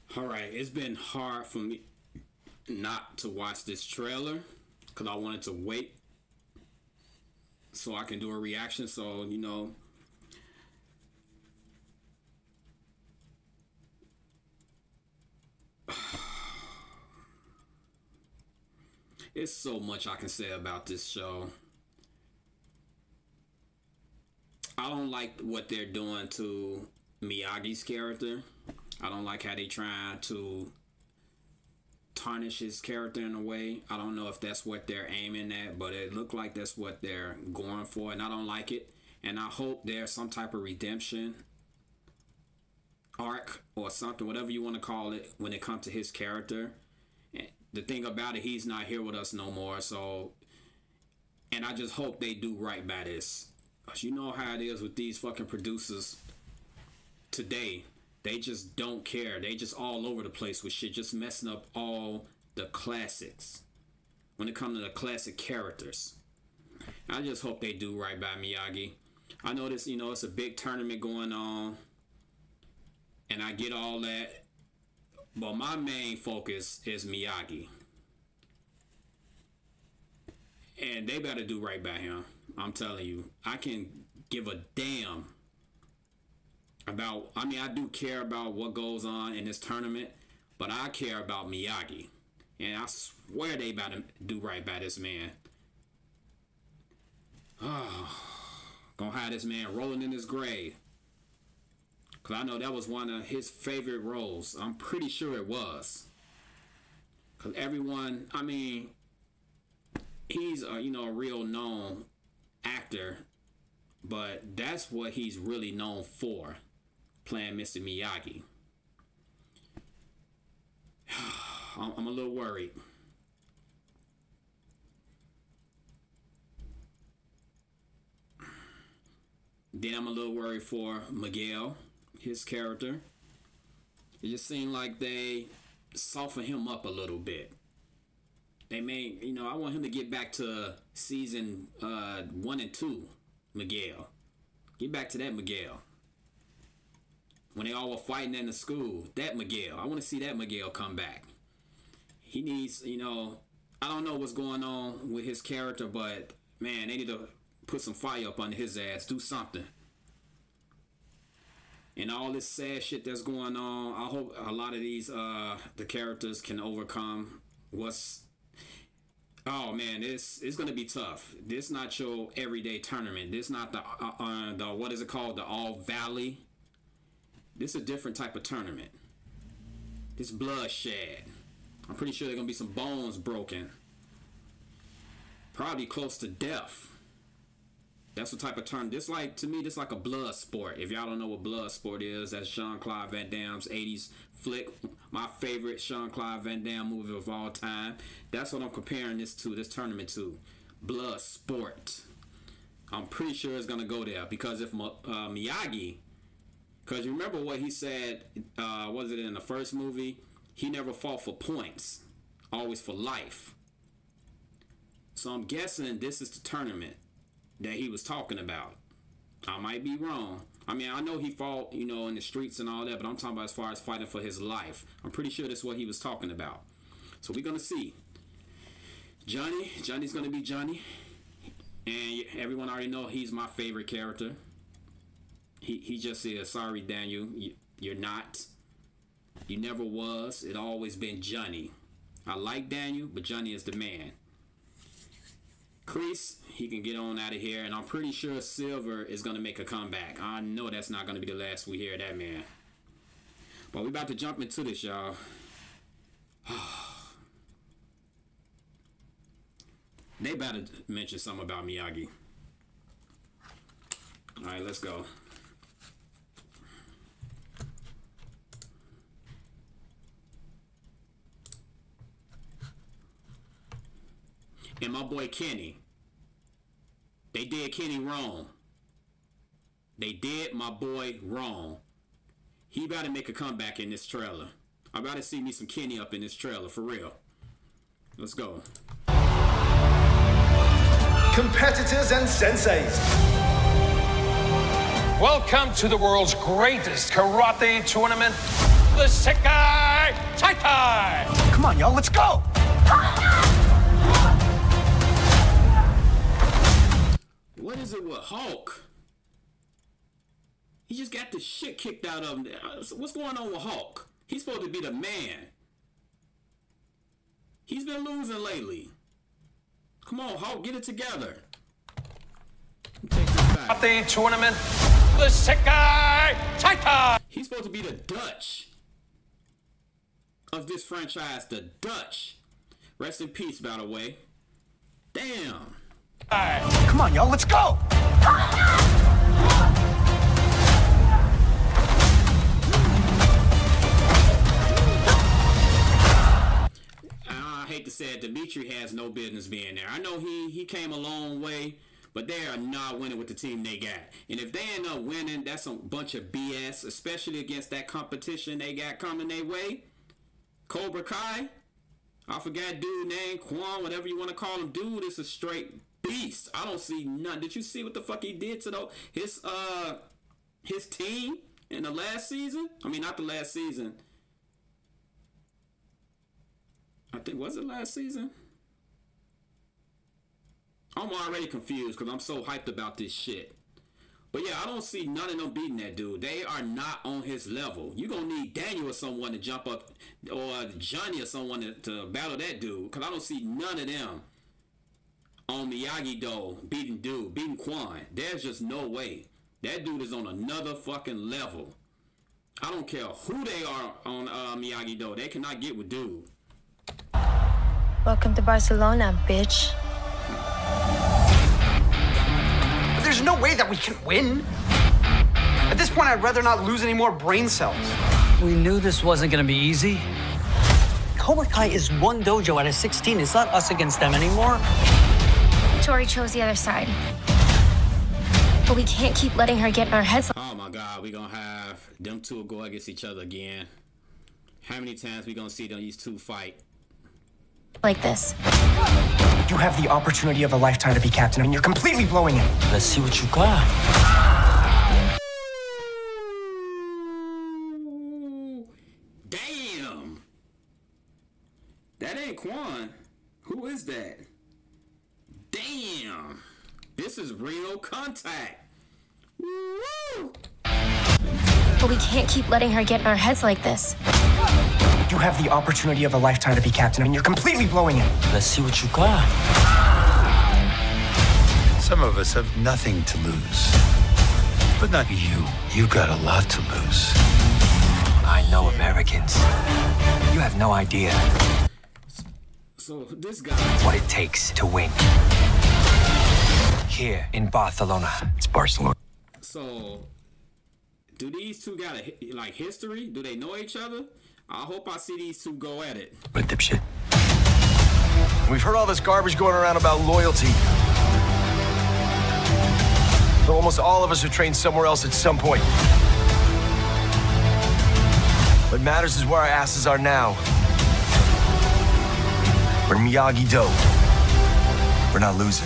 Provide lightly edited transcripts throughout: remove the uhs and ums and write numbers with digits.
All right, it's been hard for me not to watch this trailer because I wanted to wait so I can do a reaction. So, you know, it's so much I can say about this show. I don't like what they're doing to Miyagi's character. I don't like how they trying to tarnish his character in a way. I don't know if that's what they're aiming at, but it looked like that's what they're going for, and I don't like it. And I hope there's some type of redemption arc or something, whatever you want to call it, when it comes to his character. And the thing about it, he's not here with us no more. So, and I just hope they do right by this. Because you know how it is with these fucking producers today. They just don't care. They just all over the place with shit, just messing up all the classics when it comes to the classic characters. I just hope they do right by Miyagi. I know this, you know, it's a big tournament going on, and I get all that, but my main focus is Miyagi. And they better do right by him. I'm telling you, I can give a damn about, I mean, I do care about what goes on in this tournament, but I care about Miyagi. And I swear they about to do right by this man. Oh, gonna have this man rolling in his grave. Because I know that was one of his favorite roles. I'm pretty sure it was. Because everyone, I mean, he's a, you know, a real known actor, but that's what he's really known for, playing Mr. Miyagi. I'm a little worried. Then I'm a little worried for Miguel, his character. It just seemed like they softened him up a little bit. They made, you know, I want him to get back to season 1 and 2, Miguel. Get back to that Miguel. When they all were fighting in the school, that Miguel. I want to see that Miguel come back. He needs, you know, I don't know what's going on with his character, but man, they need to put some fire up under his ass. Do something. And all this sad shit that's going on, I hope a lot of these, the characters can overcome what's... Oh man, it's going to be tough. This not your everyday tournament. This not the what is it called? The All Valley. This is a different type of tournament. This bloodshed. I'm pretty sure there's going to be some bones broken. Probably close to death. That's what type of tournament. This, like, to me, this like a blood sport. If y'all don't know what blood sport is, that's Jean-Claude Van Damme's 80s flick. My favorite Jean-Claude Van Damme movie of all time. That's what I'm comparing this to, this tournament to. Blood sport. I'm pretty sure it's going to go there. Because if Miyagi... Because you remember what he said, was it in the first movie? He never fought for points. Always for life. So I'm guessing this is the tournament that he was talking about. I might be wrong. I mean, I know he fought, you know, in the streets and all that, but I'm talking about as far as fighting for his life. I'm pretty sure that's what he was talking about. So we're going to see. Johnny's going to be Johnny. And everyone already know he's my favorite character. He just said, sorry, Daniel, you're not. You never was. It always been Johnny. I like Daniel, but Johnny is the man. Kreese, he can get on out of here, and I'm pretty sure Silver is going to make a comeback. I know that's not going to be the last we hear of that man. But we're about to jump into this, y'all. They better mention something about Miyagi. All right, let's go. And my boy Kenny. They did Kenny wrong. They did my boy wrong. He about to make a comeback in this trailer. I about to see me some Kenny up in this trailer, for real. Let's go. Competitors and senseis, Welcome to the world's greatest karate tournament, the Sekai Taikai! Come on, y'all, let's go! What is it with Hulk? He just got the shit kicked out of him. What's going on with Hulk? He's supposed to be the man. He's been losing lately. Come on, Hulk, get it together. Take this back. The tournament, the Sekai Taikai! He's supposed to be the Dutch of this franchise, the Dutch. Rest in peace, by the way. Damn. Come on, y'all, let's go! I hate to say it, Dimitri has no business being there. I know he came a long way, but they are not winning with the team they got. And if they end up winning, that's a bunch of BS, especially against that competition they got coming their way. Cobra Kai, I forgot dude name, Quan, whatever you want to call him. Dude is a straight beast. I don't see none. Did you see what the fuck he did to his team in the last season? I mean, not the last season. I think, was it last season? I'm already confused because I'm so hyped about this shit. But yeah, I don't see none of them beating that dude. They are not on his level. You're going to need Daniel or someone to jump up, or Johnny or someone to battle that dude, because I don't see none of them on Miyagi-Do beating Quan. There's just no way. That dude is on another fucking level. I don't care who they are on Miyagi-Do. They cannot get with dude. Welcome to Barcelona, bitch. But there's no way that we can win. At this point, I'd rather not lose any more brain cells. We knew this wasn't gonna be easy. Cobra Kai is one dojo out of 16. It's not us against them anymore. Tori chose the other side. But we can't keep letting her get in our heads. Oh my God, we gonna have them two go against each other again. How many times we gonna see these two fight? Like this. You have the opportunity of a lifetime to be captain, and you're completely blowing it. Let's see what you got. Damn! That ain't Quan. Who is that? Damn! This is real contact. Woo! But we can't keep letting her get in our heads like this. You have the opportunity of a lifetime to be captain, and you're completely blowing it. Let's see what you got. Some of us have nothing to lose. But not you. You got a lot to lose. I know Americans. You have no idea So this guy... what it takes to win. Here in Barcelona. It's Barcelona. So, do these two got a history? Do they know each other? I hope I see these two go at it. What a dipshit. We've heard all this garbage going around about loyalty. But almost all of us are trained somewhere else at some point. What matters is where our asses are now. We're Miyagi-Do. We're not losing.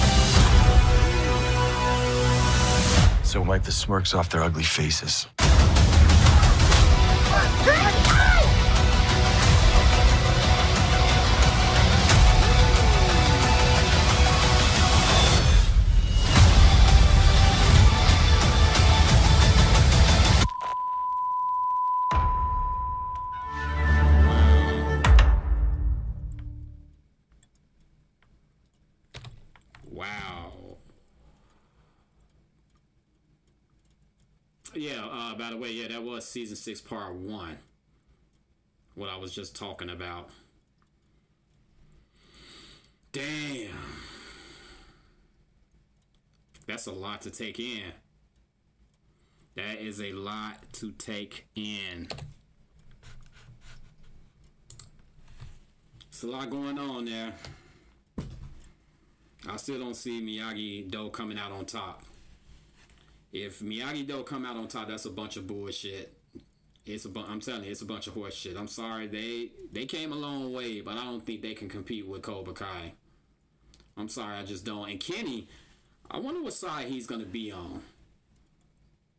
So wipe the smirks off their ugly faces. Wow. Yeah, by the way, yeah, that was season 6, part 1. What I was just talking about. Damn. That's a lot to take in. That is a lot to take in. It's a lot going on there. I still don't see Miyagi-Do coming out on top. If Miyagi-Do come out on top, that's a bunch of bullshit. I'm telling you, it's a bunch of horse shit. I'm sorry, they came a long way, but I don't think they can compete with Cobra Kai. I'm sorry, I just don't. And Kenny, I wonder what side he's gonna be on.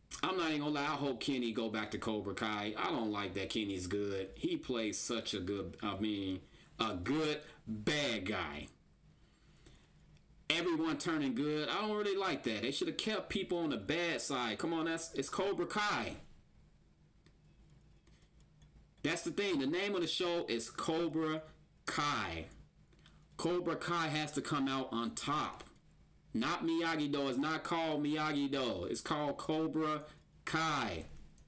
I'm not even gonna lie, I hope Kenny go back to Cobra Kai. I don't like that Kenny's good. He plays such a good, a good bad guy. Everyone turning good. I don't really like that. They should have kept people on the bad side. Come on, it's Cobra Kai. That's the thing. The name of the show is Cobra Kai. Cobra Kai has to come out on top. Not Miyagi-Do. It's not called Miyagi-Do. It's called Cobra Kai.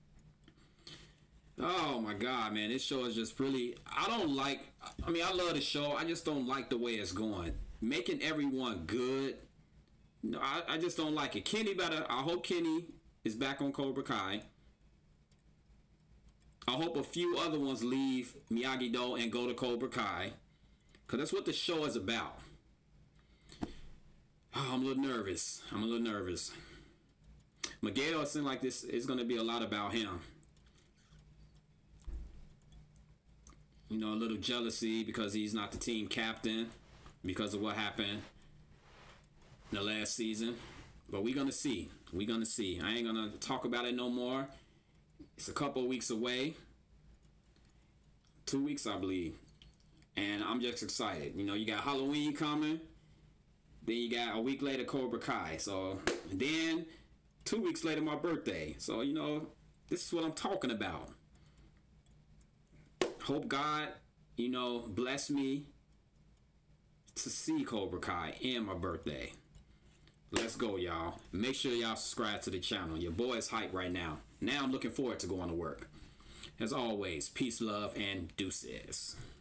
Oh my God, man. This show is just really... I love the show. I just don't like the way it's going. Making everyone good. No, I just don't like it. Kenny better... I hope Kenny is back on Cobra Kai. I hope a few other ones leave Miyagi-Do and go to Cobra Kai. Because that's what the show is about. Oh, I'm a little nervous. Miguel, it seems like this is going to be a lot about him. You know, a little jealousy because he's not the team captain because of what happened in the last season. But we're going to see. I ain't going to talk about it no more. It's a couple of weeks away. 2 weeks, I believe. And I'm just excited. You know, you got Halloween coming. Then you got a week later Cobra Kai. So then 2 weeks later my birthday. So, you know, this is what I'm talking about. Hope God, you know, bless me to see Cobra Kai and my birthday. Let's go, y'all. Make sure y'all subscribe to the channel. Your boy is hyped right now. Now I'm looking forward to going to work. As always, peace, love, and deuces.